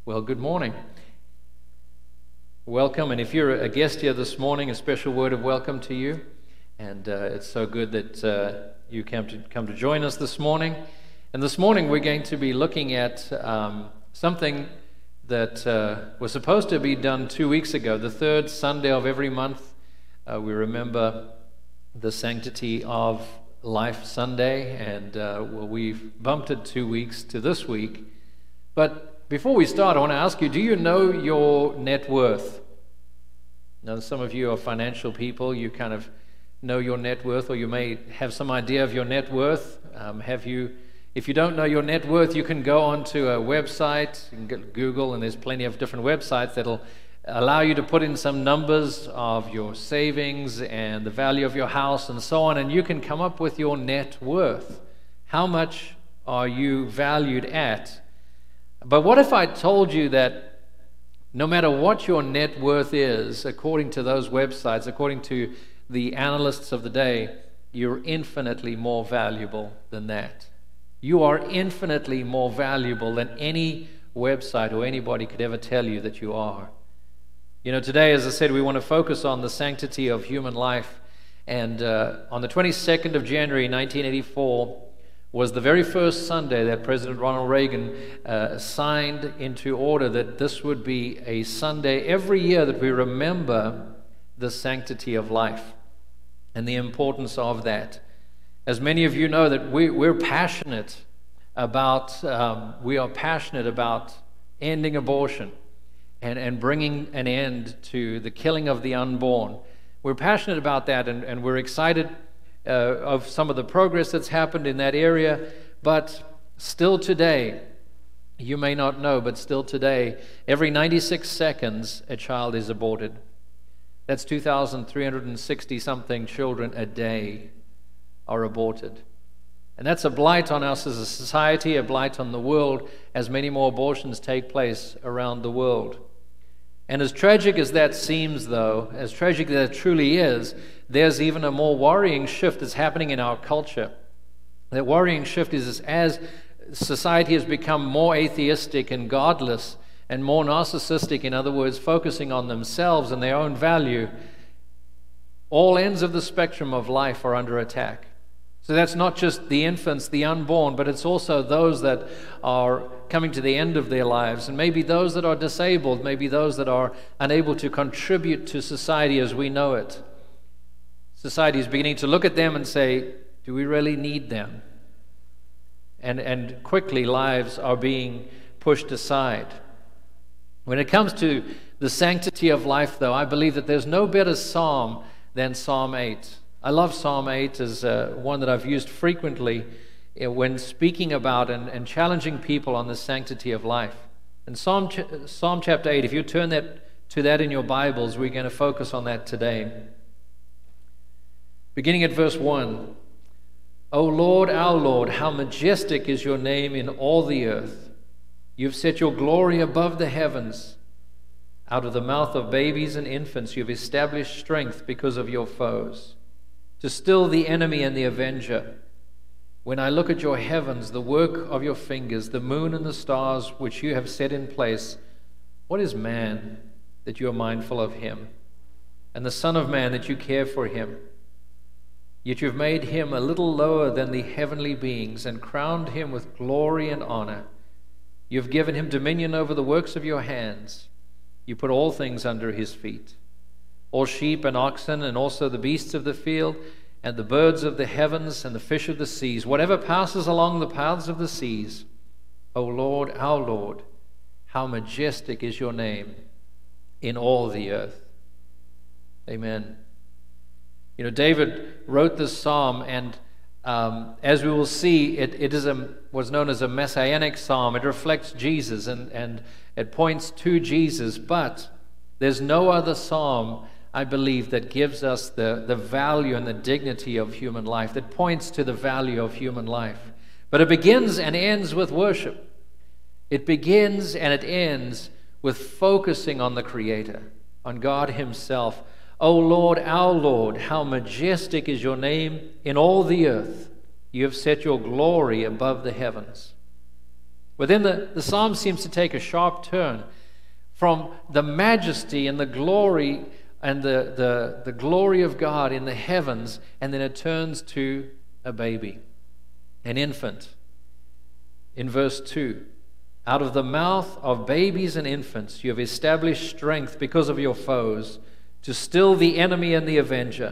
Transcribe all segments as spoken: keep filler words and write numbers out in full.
Well, good morning. Welcome, and if you're a guest here this morning, a special word of welcome to you. And uh, it's so good that uh, you came to come to join us this morning. And this morning we're going to be looking at um, something that uh, was supposed to be done two weeks ago. The third Sunday of every month, uh, we remember the Sanctity of Life Sunday, and uh, well, we've bumped it two weeks to this week. But before we start, I want to ask you, do you know your net worth? Now, some of you are financial people. You kind of know your net worth, or you may have some idea of your net worth. Um, have you? If you don't know your net worth, you can go onto a website, you can Google, and there's plenty of different websites that'll allow you to put in some numbers of your savings and the value of your house and so on, and you can come up with your net worth. How much are you valued at? But what if I told you that no matter what your net worth is, according to those websites, according to the analysts of the day, you're infinitely more valuable than that? You are infinitely more valuable than any website or anybody could ever tell you that you are. You know, today, as I said, we want to focus on the sanctity of human life. And uh, on the twenty-second of January, nineteen eighty-four, was the very first Sunday that President Ronald Reagan uh, signed into order that this would be a Sunday every year that we remember the sanctity of life and the importance of that. As many of you know, that we, we're passionate about, um, we are passionate about ending abortion and, and bringing an end to the killing of the unborn. We're passionate about that, and, and we're excited Uh, of some of the progress that's happened in that area. But still today, you may not know, but still today, every ninety-six seconds a child is aborted. That's two thousand three hundred sixty something children a day are aborted. And that's a blight on us as a society, a blight on the world, as many more abortions take place around the world. And as tragic as that seems, though, as tragic as that truly is, there's even a more worrying shift that's happening in our culture. That worrying shift is as society has become more atheistic and godless and more narcissistic, in other words, focusing on themselves and their own value, all ends of the spectrum of life are under attack. So that's not just the infants, the unborn, but it's also those that are coming to the end of their lives, and maybe those that are disabled, maybe those that are unable to contribute to society as we know it. Society is beginning to look at them and say, do we really need them? And, and quickly lives are being pushed aside. When it comes to the sanctity of life, though, I believe that there's no better psalm than Psalm eight. I love Psalm eight as uh, one that I've used frequently when speaking about and, and challenging people on the sanctity of life. And Psalm, ch Psalm chapter eight, if you turn that to that in your Bibles, we're going to focus on that today. Beginning at verse one, O Lord, our Lord, how majestic is your name in all the earth. You've set your glory above the heavens. Out of the mouth of babies and infants you've established strength because of your foes, to still the enemy and the avenger. When I look at your heavens, the work of your fingers, the moon and the stars which you have set in place, what is man that you are mindful of him, and the Son of Man that you care for him? Yet you've made him a little lower than the heavenly beings and crowned him with glory and honor. You've given him dominion over the works of your hands. You put all things under his feet, all sheep and oxen, and also the beasts of the field, and the birds of the heavens, and the fish of the seas, whatever passes along the paths of the seas. O Lord, our Lord, how majestic is your name in all the earth. Amen. You know, David wrote this psalm, and um, as we will see, it, it is a, what's known as a messianic psalm. It reflects Jesus, and, and it points to Jesus, but there's no other psalm, I believe, that gives us the, the value and the dignity of human life, that points to the value of human life. But it begins and ends with worship. It begins and it ends with focusing on the Creator, on God Himself. O Lord, our Lord, how majestic is your name in all the earth. You have set your glory above the heavens. But then the, the psalm seems to take a sharp turn from the majesty and the glory and the, the, the glory of God in the heavens, and then it turns to a baby, an infant. In verse two, out of the mouth of babies and infants you have established strength because of your foes, to still the enemy and the avenger.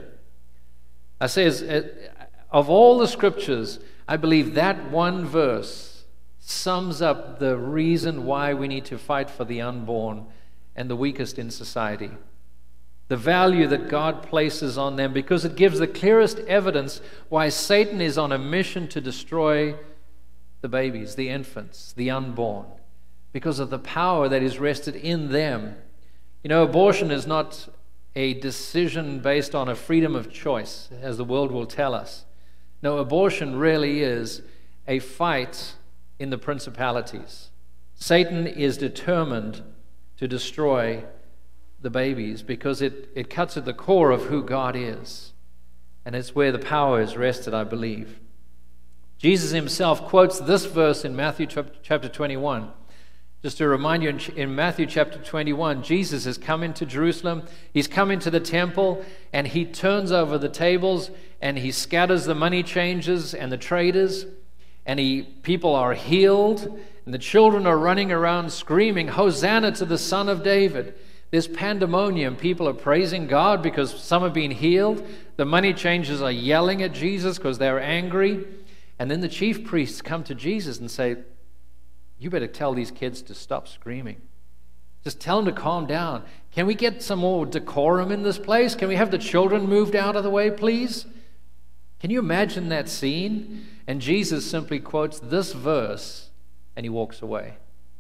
I say, as, of all the scriptures, I believe that one verse sums up the reason why we need to fight for the unborn and the weakest in society. The value that God places on them, because it gives the clearest evidence why Satan is on a mission to destroy the babies, the infants, the unborn, because of the power that is rested in them. You know, abortion is not a decision based on a freedom of choice, as the world will tell us. No, abortion really is a fight in the principalities. Satan is determined to destroy the babies because it, it cuts at the core of who God is. And it's where the power is rested, I believe. Jesus himself quotes this verse in Matthew chapter twenty-one. Just to remind you, in Matthew chapter twenty-one, Jesus has come into Jerusalem. He's come into the temple, and he turns over the tables, and he scatters the money changers and the traders, and he people are healed, and the children are running around screaming, "Hosanna to the Son of David." There's pandemonium. People are praising God because some have been healed. The money changers are yelling at Jesus because they're angry. And then the chief priests come to Jesus and say, "You better tell these kids to stop screaming. Just tell them to calm down. Can we get some more decorum in this place? Can we have the children moved out of the way, please?" Can you imagine that scene? And Jesus simply quotes this verse and he walks away.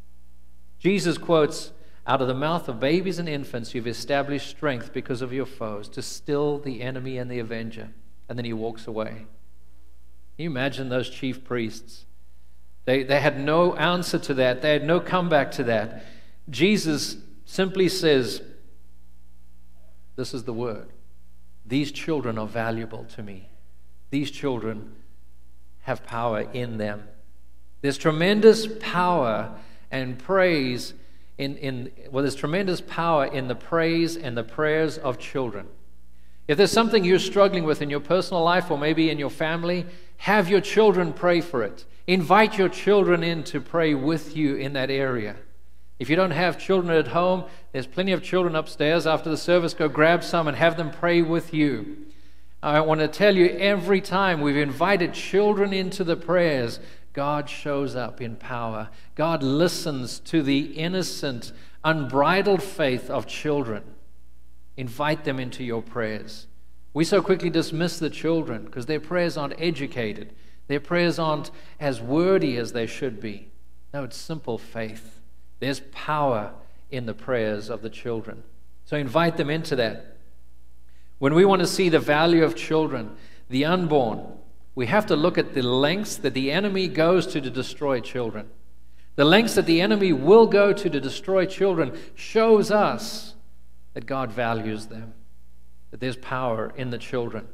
Jesus quotes, "Out of the mouth of babies and infants you've established strength because of your foes, to still the enemy and the avenger." And then he walks away. Can you imagine those chief priests? They, they had no answer to that. They had no comeback to that. Jesus simply says, "This is the word. These children are valuable to me. These children have power in them." There's tremendous power and praise in, in well, there's tremendous power in the praise and the prayers of children. If there's something you're struggling with in your personal life or maybe in your family, have your children pray for it. Invite your children in to pray with you in that area. If you don't have children at home, there's plenty of children upstairs. After the service, go grab some and have them pray with you. I want to tell you, every time we've invited children into the prayers, God shows up in power. God listens to the innocent, unbridled faith of children. Invite them into your prayers. We so quickly dismiss the children because their prayers aren't educated. Their prayers aren't as wordy as they should be. No, it's simple faith. There's power in the prayers of the children. So invite them into that. When we want to see the value of children, the unborn, we have to look at the lengths that the enemy goes to to destroy children. The lengths that the enemy will go to to destroy children shows us that God values them, that there's power in the children,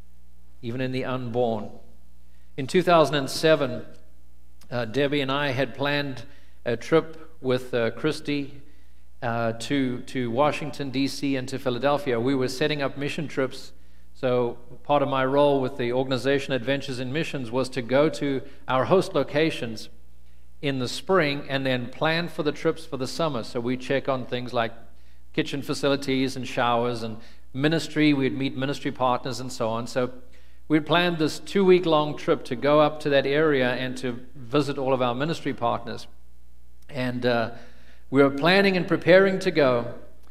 even in the unborn. In two thousand seven, uh, Debbie and I had planned a trip with uh, Christy uh, to, to Washington, D C and to Philadelphia. We were setting up mission trips. So part of my role with the organization Adventures in Missions was to go to our host locations in the spring and then plan for the trips for the summer. So we check on things like kitchen facilities and showers and ministry. We'd meet ministry partners and so on. So we'd planned this two-week-long trip to go up to that area and to visit all of our ministry partners. And uh, we were planning and preparing to go.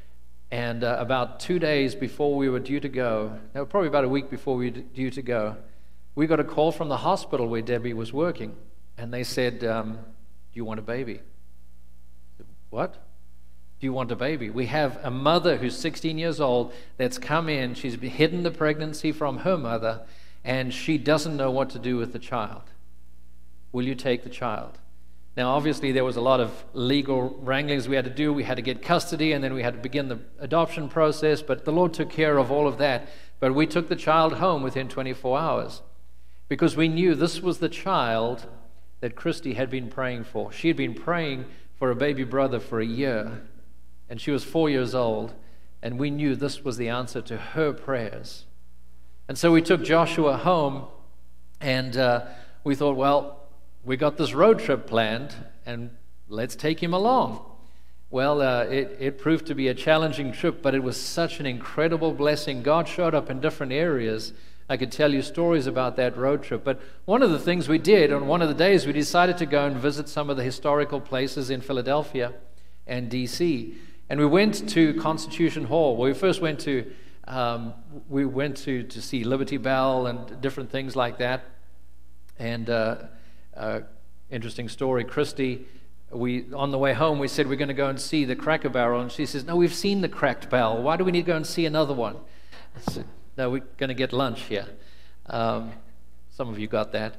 And uh, about two days before we were due to go, no, probably about a week before we were due to go, we got a call from the hospital where Debbie was working. And they said, um, "Do you want a baby?" I said, "What? Do you want a baby? We have a mother who's sixteen years old that's come in. She's hidden the pregnancy from her mother, and she doesn't know what to do with the child. Will you take the child?" Now, obviously, there was a lot of legal wranglings we had to do. We had to get custody, and then we had to begin the adoption process, but the Lord took care of all of that. But we took the child home within twenty-four hours because we knew this was the child that Christy had been praying for. She had been praying for a baby brother for a year, and she was four years old, and we knew this was the answer to her prayers. And so we took Joshua home, and uh, we thought, well, we got this road trip planned, and let's take him along. Well, uh, it, it proved to be a challenging trip, but it was such an incredible blessing. God showed up in different areas. I could tell you stories about that road trip. But one of the things we did, on one of the days, we decided to go and visit some of the historical places in Philadelphia and D C And we went to Constitution Hall. Well, we first went to, um, we went to, to see Liberty Bell and different things like that. And uh, uh, interesting story, Christy, we on the way home, we said we're going to go and see the Cracker Barrel. And she says, no, we've seen the Cracked Barrel. Why do we need to go and see another one? I said, no, we're going to get lunch here. Um, some of you got that.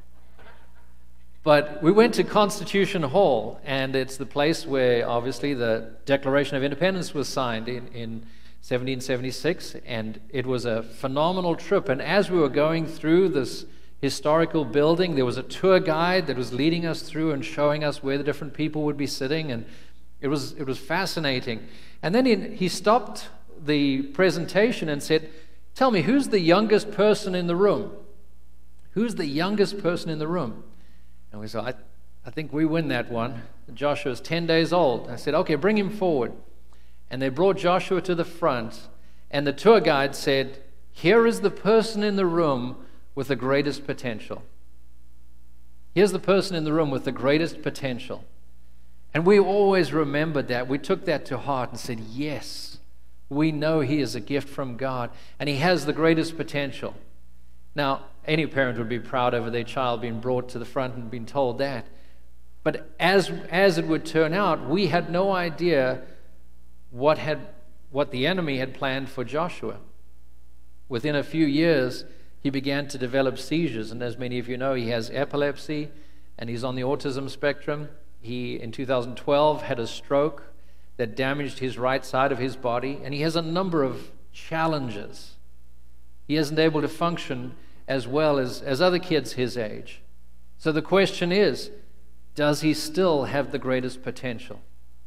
But we went to Constitution Hall, and it's the place where, obviously, the Declaration of Independence was signed in, in seventeen seventy-six, and it was a phenomenal trip. And as we were going through this historical building, there was a tour guide that was leading us through and showing us where the different people would be sitting, and it was, it was fascinating. And then he, he stopped the presentation and said, tell me, who's the youngest person in the room? Who's the youngest person in the room? And we said, I, I think we win that one. Joshua's ten days old. I said, okay, bring him forward. And they brought Joshua to the front, and the tour guide said, here is the person in the room with the greatest potential. Here's the person in the room with the greatest potential. And we always remembered that. We took that to heart and said, yes, we know he is a gift from God, and he has the greatest potential. Now, any parent would be proud over their child being brought to the front and being told that. But as, as it would turn out, we had no idea what, had, what the enemy had planned for Joshua. Within a few years, he began to develop seizures, and as many of you know, he has epilepsy, and he's on the autism spectrum. He, in two thousand twelve, had a stroke that damaged his right side of his body, and he has a number of challenges. He isn't able to function as well as, as other kids his age. So the question is, does he still have the greatest potential?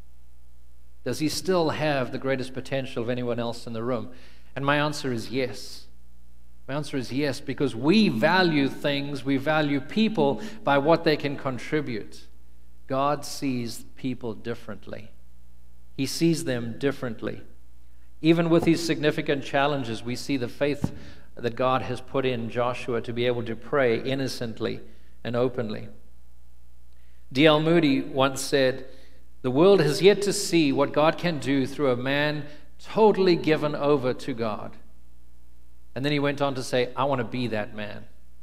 Does he still have the greatest potential of anyone else in the room? And my answer is yes. My answer is yes, because we value things, we value people by what they can contribute. God sees people differently. He sees them differently. Even with these significant challenges, we see the faith that God has put in Joshua to be able to pray innocently and openly. D L Moody once said, the world has yet to see what God can do through a man totally given over to God. And then he went on to say, I want to be that man.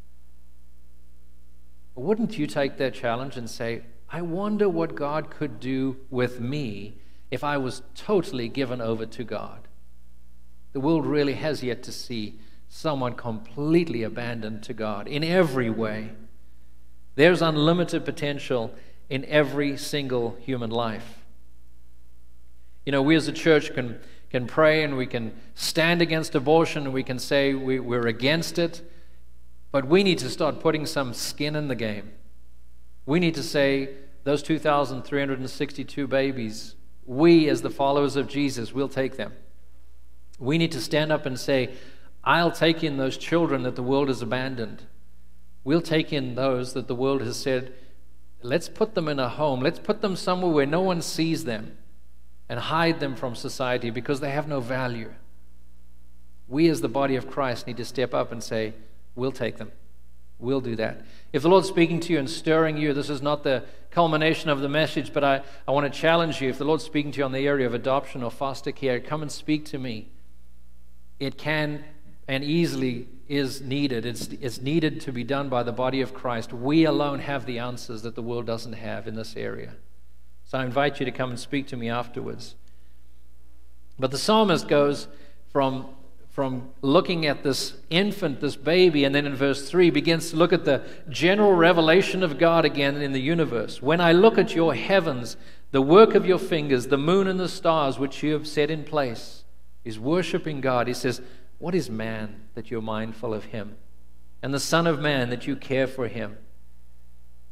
Wouldn't you take that challenge and say, I wonder what God could do with me if I was totally given over to God? The world really has yet to see someone completely abandoned to God in every way. There's unlimited potential in every single human life. You know, we as a church can, can pray and we can stand against abortion and we can say we, we're against it, but we need to start putting some skin in the game. We need to say those two thousand three hundred sixty-two babies, we as the followers of Jesus will take them. We need to stand up and say, I'll take in those children that the world has abandoned. We'll take in those that the world has said, let's put them in a home. Let's put them somewhere where no one sees them and hide them from society because they have no value. We as the body of Christ need to step up and say, we'll take them. We'll do that. If the Lord's speaking to you and stirring you, this is not the culmination of the message, but I, I want to challenge you. If the Lord's speaking to you on the area of adoption or foster care, come and speak to me. It can and easily is needed. It's, it's needed to be done by the body of Christ. We alone have the answers that the world doesn't have in this area. So I invite you to come and speak to me afterwards. But the psalmist goes from, from looking at this infant, this baby, and then in verse three begins to look at the general revelation of God again in the universe. When I look at your heavens, the work of your fingers, the moon and the stars which you have set in place, he's worshiping God. He says, what is man that you're mindful of him? And the Son of Man that you care for him?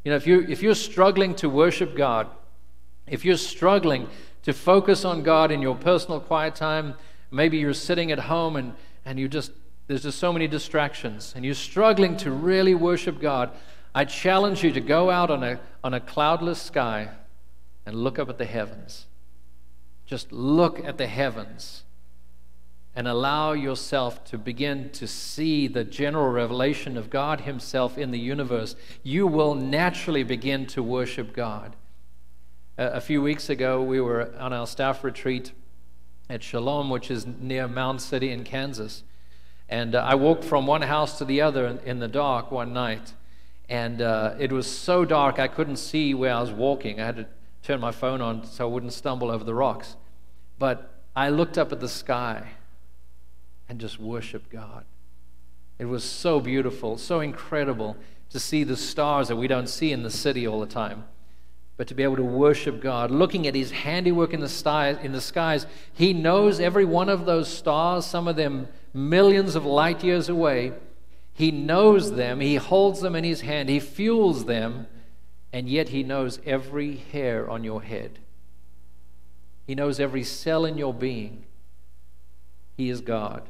You know, if you if you're struggling to worship God, if you're struggling to focus on God in your personal quiet time, maybe you're sitting at home and, and you just there's just so many distractions, and you're struggling to really worship God, I challenge you to go out on a on a cloudless sky and look up at the heavens. Just look at the heavens and allow yourself to begin to see the general revelation of God Himself in the universe. You will naturally begin to worship God. A few weeks ago, we were on our staff retreat at Shalom, which is near Mound City in Kansas. And uh, I walked from one house to the other in, in the dark one night. And uh, it was so dark I couldn't see where I was walking. I had to turn my phone on so I wouldn't stumble over the rocks. But I looked up at the sky and just worshiped God. It was so beautiful, so incredible to see the stars that we don't see in the city all the time. But to be able to worship God, looking at His handiwork in the skies, in the skies, He knows every one of those stars, some of them millions of light years away. He knows them, He holds them in His hand, He fuels them, and yet He knows every hair on your head. He knows every cell in your being. He is God.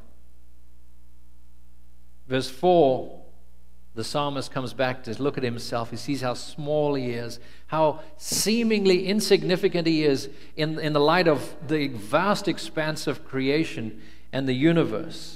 Verse four, the psalmist comes back to look at himself. He sees how small he is, how seemingly insignificant he is in, in the light of the vast expanse of creation and the universe.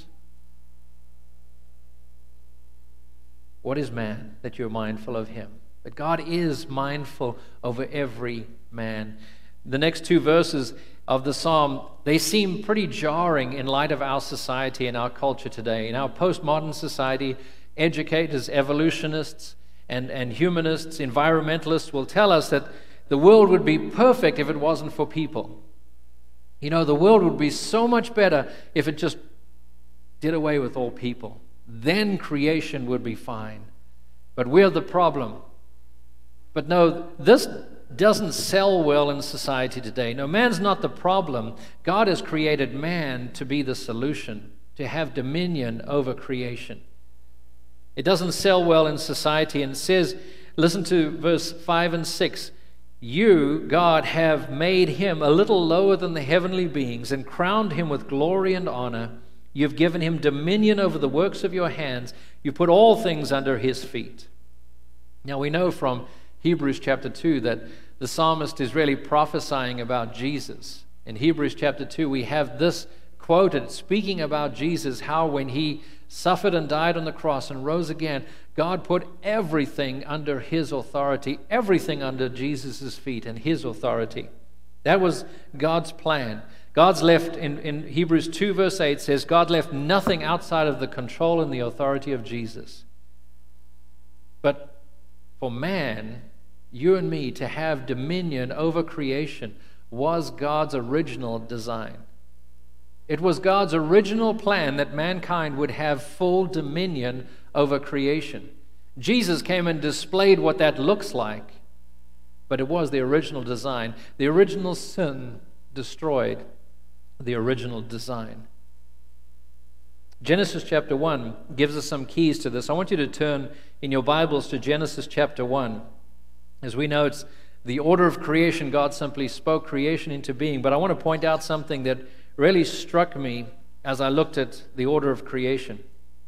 What is man that you're mindful of him? But God is mindful over every man. The next two verses of the psalm, they seem pretty jarring in light of our society and our culture today. In our postmodern society, educators, evolutionists, and, and humanists, environmentalists will tell us that the world would be perfect if it wasn't for people. You know, the world would be so much better if it just did away with all people. Then creation would be fine. But we're the problem. But no, this doesn't sell well in society today. No, man's not the problem. God has created man to be the solution, to have dominion over creation. It doesn't sell well in society, and it says, listen to verse five and six, you, God, have made him a little lower than the heavenly beings and crowned him with glory and honor. You've given him dominion over the works of your hands. You put all things under his feet. Now we know from Hebrews chapter two that the psalmist is really prophesying about Jesus. In Hebrews chapter two, we have this quoted speaking about Jesus, how when he suffered and died on the cross and rose again, God put everything under his authority, everything under Jesus' feet and his authority. That was God's plan. God's left, in, in Hebrews two verse eight says, God left nothing outside of the control and the authority of Jesus. But for man, you and me, to have dominion over creation was God's original design. It was God's original plan that mankind would have full dominion over creation. Jesus came and displayed what that looks like, but it was the original design. The original sin destroyed the original design. Genesis chapter one gives us some keys to this. I want you to turn in your Bibles to Genesis chapter one. As we know, it's the order of creation. God simply spoke creation into being. But I want to point out something that really struck me as I looked at the order of creation.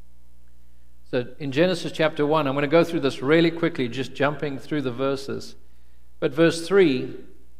So in Genesis chapter one, I'm going to go through this really quickly, just jumping through the verses. But verse three,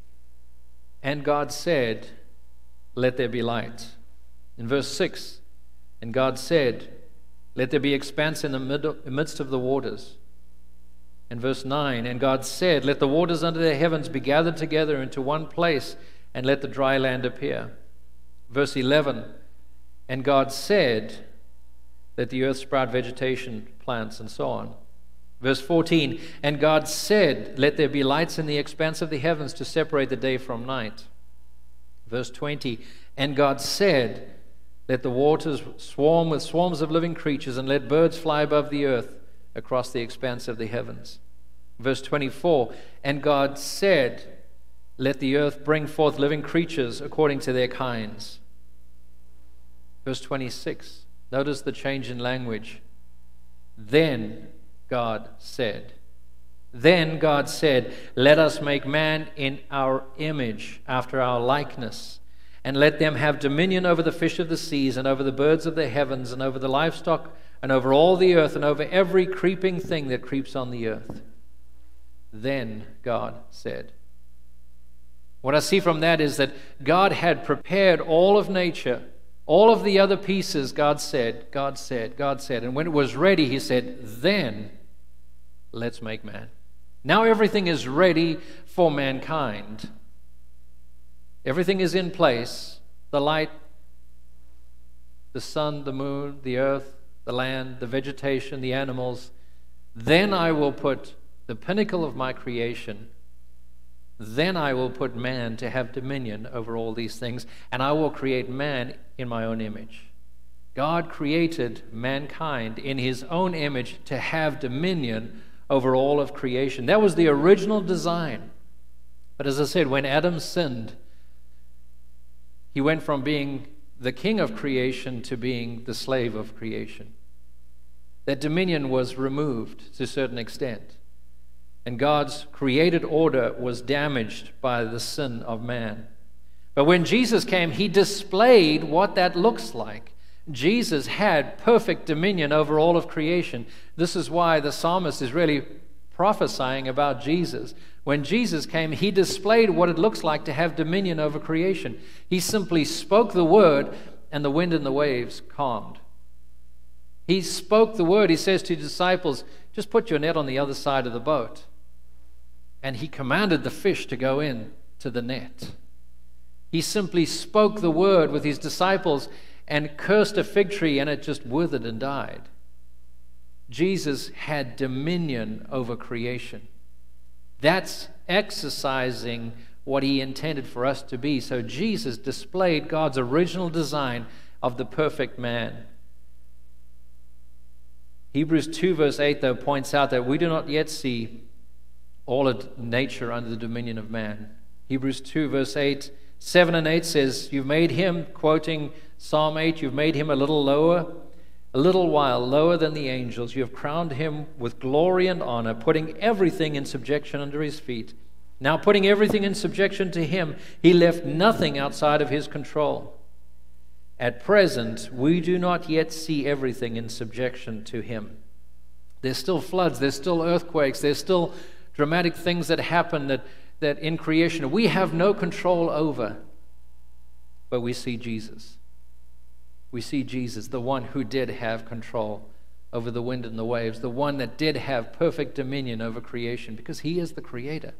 and God said, let there be light. In verse six, and God said, let there be expanse in the middle, midst of the waters. In verse nine, and God said, let the waters under the heavens be gathered together into one place, and let the dry land appear. Verse eleven, and God said, let the earth sprout vegetation, plants, and so on. Verse fourteen, and God said, let there be lights in the expanse of the heavens to separate the day from night. Verse twenty, and God said, let the waters swarm with swarms of living creatures, and let birds fly above the earth across the expanse of the heavens. Verse twenty-four, and God said, let the earth bring forth living creatures according to their kinds. Verse twenty-six, notice the change in language. Then God said. Then God said, "Let us make man in our image, after our likeness, and let them have dominion over the fish of the seas, and over the birds of the heavens, and over the livestock, and over all the earth, and over every creeping thing that creeps on the earth." Then God said. What I see from that is that God had prepared all of nature, all of the other pieces. God said, God said, God said. And when it was ready, he said, "Then let's make man." Now everything is ready for mankind. Everything is in place. The light, the sun, the moon, the earth, the land, the vegetation, the animals. Then I will put the pinnacle of my creation. Then I will put man to have dominion over all these things, and I will create man in my own image. God created mankind in his own image to have dominion over all of creation. That was the original design. But as I said, when Adam sinned, he went from being the king of creation to being the slave of creation. That dominion was removed to a certain extent. And God's created order was damaged by the sin of man. But when Jesus came, he displayed what that looks like. Jesus had perfect dominion over all of creation. This is why the psalmist is really prophesying about Jesus. When Jesus came, he displayed what it looks like to have dominion over creation. He simply spoke the word, and the wind and the waves calmed. He spoke the word. He says to his disciples, "Just put your net on the other side of the boat." And he commanded the fish to go in to the net. He simply spoke the word with his disciples and cursed a fig tree, and it just withered and died. Jesus had dominion over creation. That's exercising what he intended for us to be. So Jesus displayed God's original design of the perfect man. Hebrews two verse eight, though, points out that we do not yet see all of nature under the dominion of man. Hebrews two verse eight, seven and eight says, "You've made him," quoting Psalm eight, "you've made him a little lower, a little while lower than the angels. You have crowned him with glory and honor, putting everything in subjection under his feet." Now, putting everything in subjection to him, he left nothing outside of his control. At present, we do not yet see everything in subjection to him. There's still floods, there's still earthquakes, there's still dramatic things that happen that, that in creation we have no control over. But we see Jesus. We see Jesus, the one who did have control over the wind and the waves, the one that did have perfect dominion over creation, because he is the creator.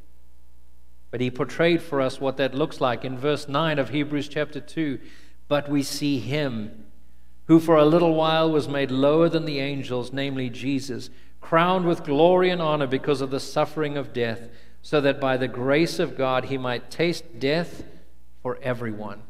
But he portrayed for us what that looks like in verse nine of Hebrews chapter two. "But we see him, who for a little while was made lower than the angels, namely Jesus, crowned with glory and honor because of the suffering of death, so that by the grace of God he might taste death for everyone."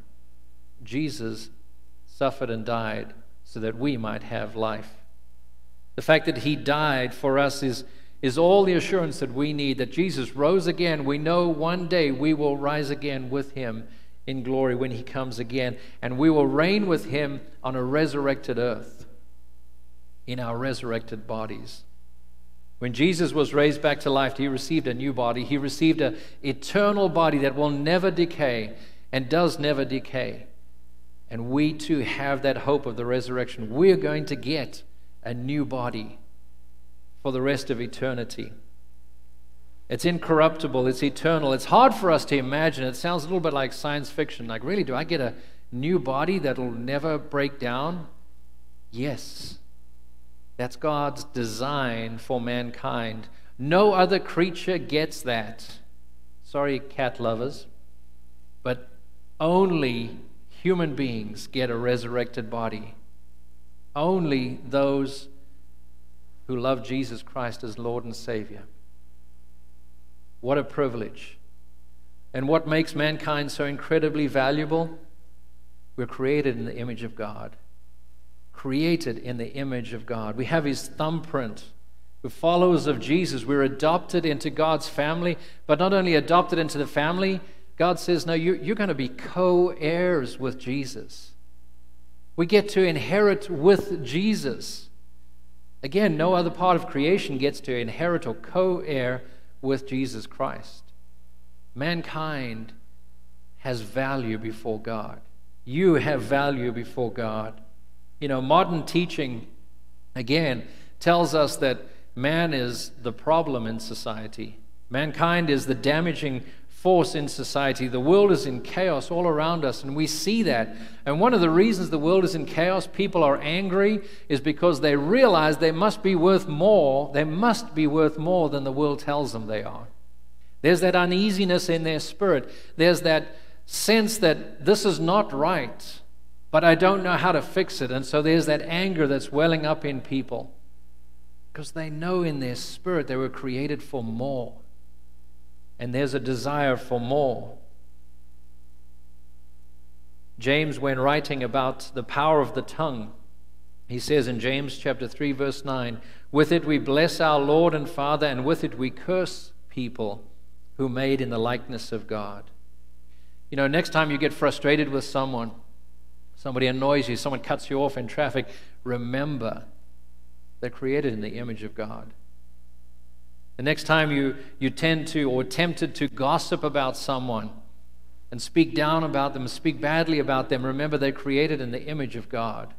Jesus suffered and died so that we might have life. The fact that he died for us is, is all the assurance that we need, that Jesus rose again. We know one day we will rise again with him in glory when he comes again, and we will reign with him on a resurrected earth, in our resurrected bodies. When Jesus was raised back to life, he received a new body. He received an eternal body that will never decay and does never decay. And we too have that hope of the resurrection. We're going to get a new body for the rest of eternity. It's incorruptible, it's eternal. It's hard for us to imagine. It sounds a little bit like science fiction. Like, really, do I get a new body that'll never break down? Yes. That's God's design for mankind. No other creature gets that. Sorry, cat lovers. But only human beings get a resurrected body. Only those who love Jesus Christ as Lord and Savior. What a privilege. And what makes mankind so incredibly valuable? We're created in the image of God. Created in the image of God. We have his thumbprint. We're followers of Jesus. We're adopted into God's family, but not only adopted into the family, God says, no, you, you're going to be co-heirs with Jesus. We get to inherit with Jesus. Again, no other part of creation gets to inherit or co-heir with Jesus Christ. Mankind has value before God. You have value before God. You know, modern teaching, again, tells us that man is the problem in society. Mankind is the damaging force in society. The world is in chaos all around us, and we see that. And one of the reasons the world is in chaos, people are angry, is because they realize they must be worth more. They must be worth more than the world tells them they are. There's that uneasiness in their spirit. There's that sense that this is not right, but I don't know how to fix it. And so there's that anger that's welling up in people because they know in their spirit they were created for more. And there's a desire for more. James, when writing about the power of the tongue, he says in James chapter three, verse nine, "With it we bless our Lord and Father, and with it we curse people who made in the likeness of God." You know, next time you get frustrated with someone, somebody annoys you, someone cuts you off in traffic, remember they're created in the image of God. The next time you, you tend to or tempted to gossip about someone and speak down about them, speak badly about them, remember they're created in the image of God.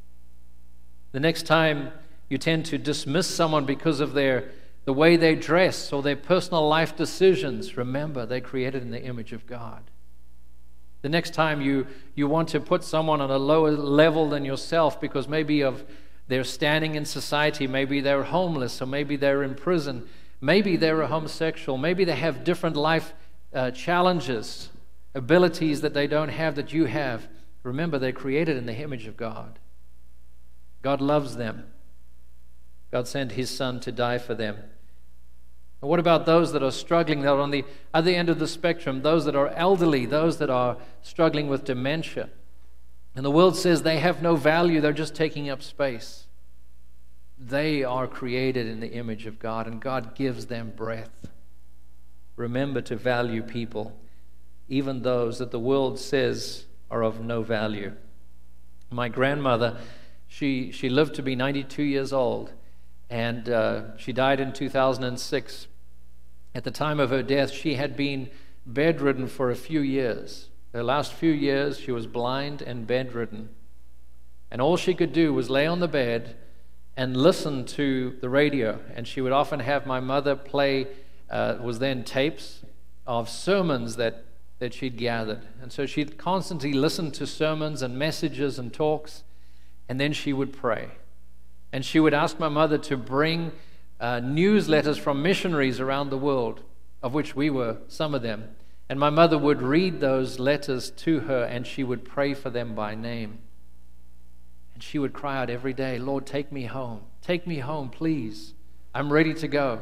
The next time you tend to dismiss someone because of their the way they dress or their personal life decisions, remember they're created in the image of God. The next time you, you want to put someone on a lower level than yourself because maybe of their standing in society, maybe they're homeless, or maybe they're in prison, maybe they're a homosexual, maybe they have different life uh, challenges, abilities that they don't have that you have. Remember, they're created in the image of God. God loves them. God sent His Son to die for them. And what about those that are struggling, that are on the other end of the spectrum, those that are elderly, those that are struggling with dementia? And the world says they have no value, they're just taking up space. They are created in the image of God, and God gives them breath. Remember to value people, even those that the world says are of no value. My grandmother, she, she lived to be ninety-two years old, and uh, she died in two thousand six. At the time of her death, she had been bedridden for a few years. The last few years, she was blind and bedridden. And all she could do was lay on the bed and listen to the radio. And she would often have my mother play, uh, was then tapes of sermons that, that she'd gathered. And so she'd constantly listen to sermons and messages and talks, and then she would pray. And she would ask my mother to bring uh, newsletters from missionaries around the world, of which we were some of them. And my mother would read those letters to her, and she would pray for them by name. And she would cry out every day, "Lord, take me home. Take me home, please. I'm ready to go."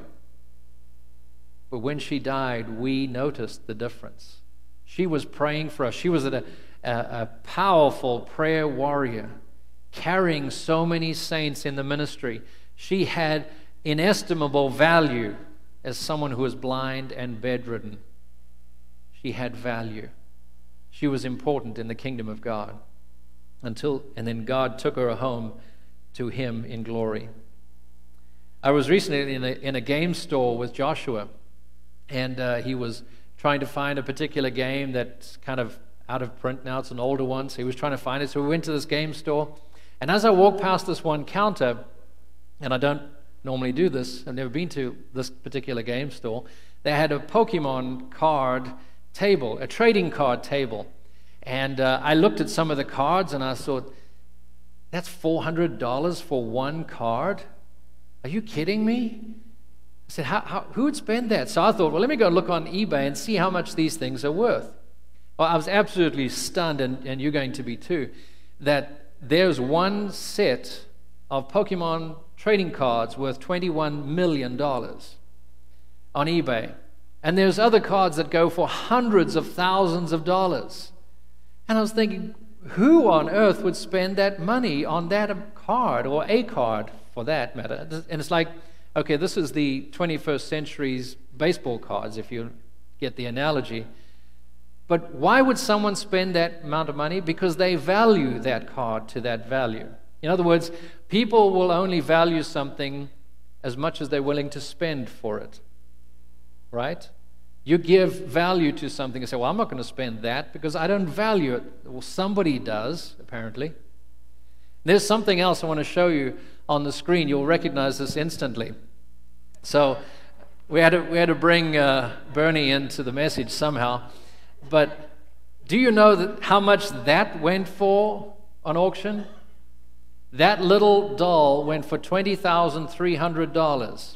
But when she died, we noticed the difference. She was praying for us. She was a, a, a powerful prayer warrior, carrying so many saints in the ministry. She had inestimable value as someone who was blind and bedridden. She had value. She was important in the kingdom of God. Until, and then God took her home to Him in glory. I was recently in a, in a game store with Joshua, and uh, he was trying to find a particular game that's kind of out of print now. It's an older one, so he was trying to find it. So we went to this game store, and as I walked past this one counter, and I don't normally do this, I've never been to this particular game store, they had a Pokemon card table, a trading card table. And uh, I looked at some of the cards, and I thought, that's four hundred dollars for one card? Are you kidding me? I said, how, how, who would spend that? So I thought, well, let me go look on eBay and see how much these things are worth. Well, I was absolutely stunned, and, and you're going to be too, that there's one set of Pokemon trading cards worth twenty-one million dollars on eBay. And there's other cards that go for hundreds of thousands of dollars. And I was thinking, who on earth would spend that money on that card, or a card for that matter? And it's like, okay, this is the twenty-first century's baseball cards, if you get the analogy. But why would someone spend that amount of money? Because they value that card to that value. In other words, people will only value something as much as they're willing to spend for it. Right? You give value to something and say, well, I'm not going to spend that because I don't value it. Well, somebody does, apparently. There's something else I want to show you on the screen. You'll recognize this instantly. So we had to, we had to bring uh, Bernie into the message somehow. But do you know that how much that went for on auction? That little doll went for twenty thousand three hundred dollars.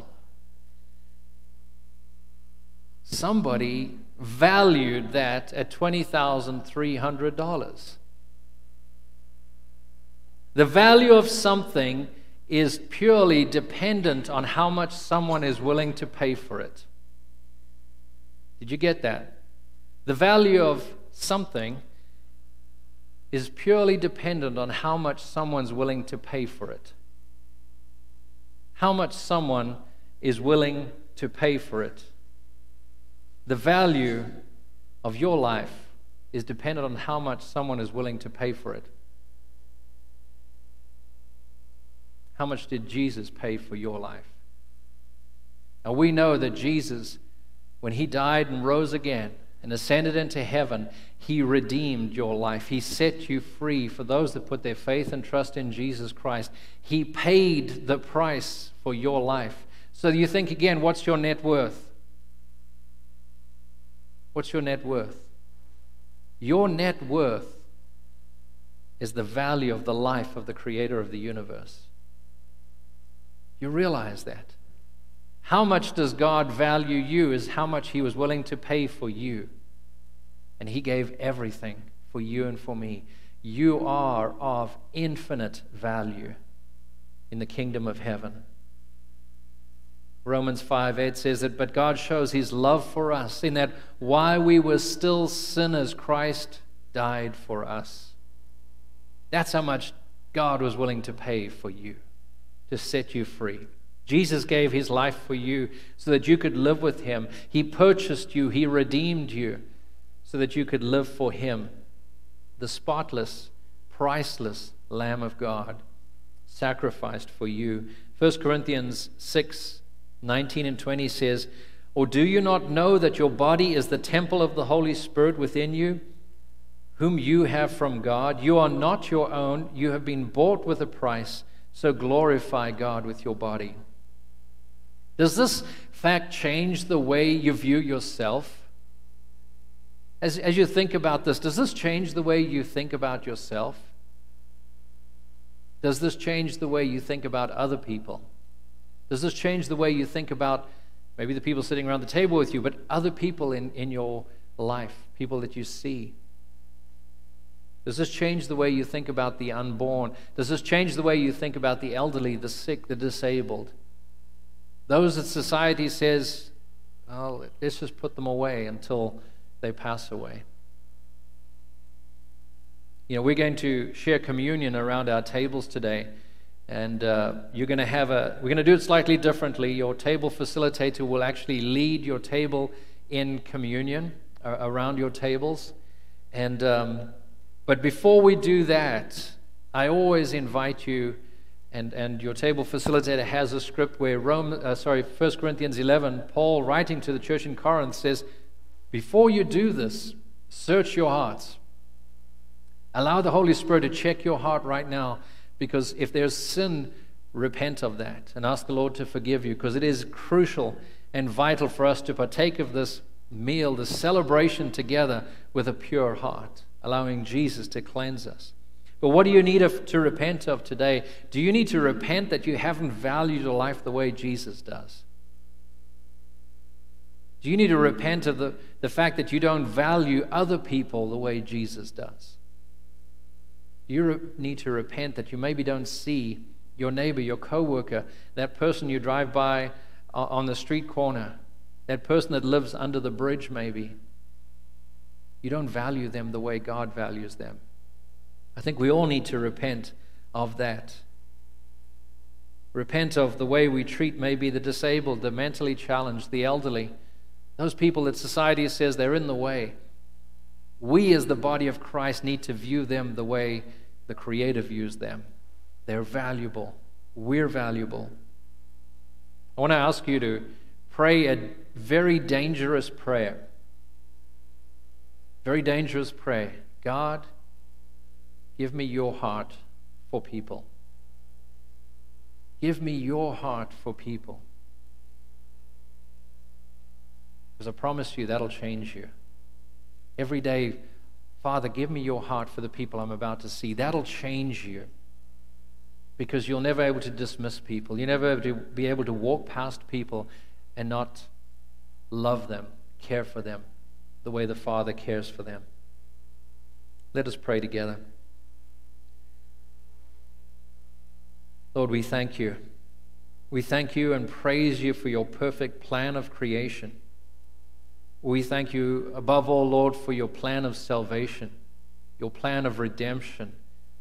Somebody valued that at twenty thousand three hundred dollars. The value of something is purely dependent on how much someone is willing to pay for it. Did you get that? The value of something is purely dependent on how much someone's willing to pay for it. How much someone is willing to pay for it. The value of your life is dependent on how much someone is willing to pay for it. How much did Jesus pay for your life? Now we know that Jesus, when he died and rose again and ascended into heaven, he redeemed your life. He set you free. For those that put their faith and trust in Jesus Christ, he paid the price for your life. So you think again, what's your net worth? What's your net worth? Your net worth is the value of the life of the Creator of the universe. You realize that. How much does God value you is how much he was willing to pay for you. And he gave everything for you and for me. You are of infinite value in the kingdom of heaven. Romans five eight says that, but God shows his love for us in that while we were still sinners, Christ died for us. That's how much God was willing to pay for you, to set you free. Jesus gave his life for you so that you could live with him. He purchased you. He redeemed you so that you could live for him. The spotless, priceless Lamb of God sacrificed for you. First Corinthians six nineteen and twenty says, or do you not know that your body is the temple of the Holy Spirit within you, whom you have from God? You are not your own. You have been bought with a price. So glorify God with your body. Does this fact change the way you view yourself? As, as you think about this, does this change the way you think about yourself? Does this change the way you think about other people? Does this change the way you think about maybe the people sitting around the table with you, but other people in, in your life, people that you see? Does this change the way you think about the unborn? Does this change the way you think about the elderly, the sick, the disabled? Those that society says, well, let's just put them away until they pass away. You know, we're going to share communion around our tables today, and uh, you're going to have a, we're going to do it slightly differently. Your table facilitator will actually lead your table in communion uh, around your tables. And um, But before we do that, I always invite you, and, and your table facilitator has a script where Rome, uh, sorry, First Corinthians eleven, Paul writing to the church in Corinth says, before you do this, search your hearts. Allow the Holy Spirit to check your heart right now, because if there's sin, repent of that and ask the Lord to forgive you, because it is crucial and vital for us to partake of this meal, this celebration together with a pure heart, allowing Jesus to cleanse us. But what do you need to repent of today? Do you need to repent that you haven't valued your life the way Jesus does? Do you need to repent of the, the fact that you don't value other people the way Jesus does? Do you re- need to repent that you maybe don't see your neighbor, your coworker, that person you drive by on the street corner, that person that lives under the bridge maybe? You don't value them the way God values them. I think we all need to repent of that. Repent of the way we treat maybe the disabled, the mentally challenged, the elderly, those people that society says they're in the way. We as the body of Christ need to view them the way the Creator views them. They're valuable. We're valuable. I want to ask you to pray a very dangerous prayer. Very dangerous prayer. God, give me your heart for people. Give me your heart for people. Because I promise you, that'll change you. Every day, Father, give me your heart for the people I'm about to see. That'll change you. Because you'll never be able to dismiss people. You'll never be able to walk past people and not love them, care for them, the way the Father cares for them. Let us pray together. Lord, we thank you. We thank you and praise you for your perfect plan of creation. We thank you above all, Lord, for your plan of salvation, your plan of redemption,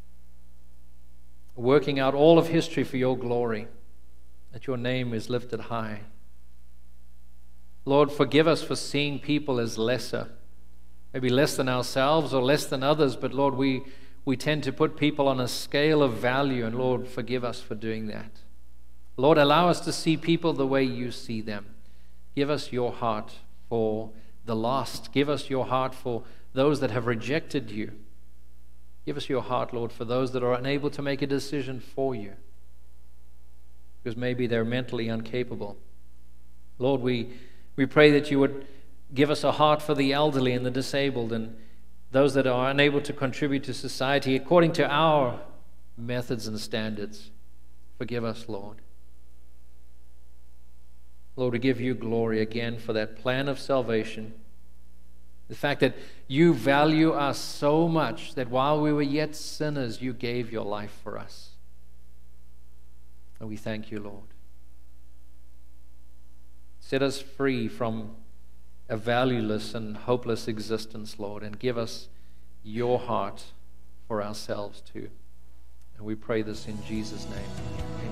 working out all of history for your glory, that your name is lifted high. Lord, forgive us for seeing people as lesser, maybe less than ourselves or less than others, but Lord, we, we tend to put people on a scale of value, and Lord, forgive us for doing that. Lord, allow us to see people the way you see them. Give us your heart for the lost. Give us your heart for those that have rejected you. Give us your heart, Lord, for those that are unable to make a decision for you, because maybe they're mentally incapable. Lord, we, we pray that you would give us a heart for the elderly and the disabled and those that are unable to contribute to society according to our methods and standards. Forgive us, Lord. Lord, we give you glory again for that plan of salvation. The fact that you value us so much that while we were yet sinners, you gave your life for us. And we thank you, Lord. Set us free from a valueless and hopeless existence, Lord, and give us your heart for ourselves too. And we pray this in Jesus' name.